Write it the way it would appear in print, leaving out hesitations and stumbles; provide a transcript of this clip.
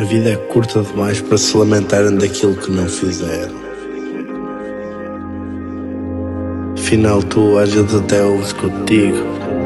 A vida é curta demais para se lamentarem daquilo que não fizeram. Afinal, tu às vezes até ouves contigo.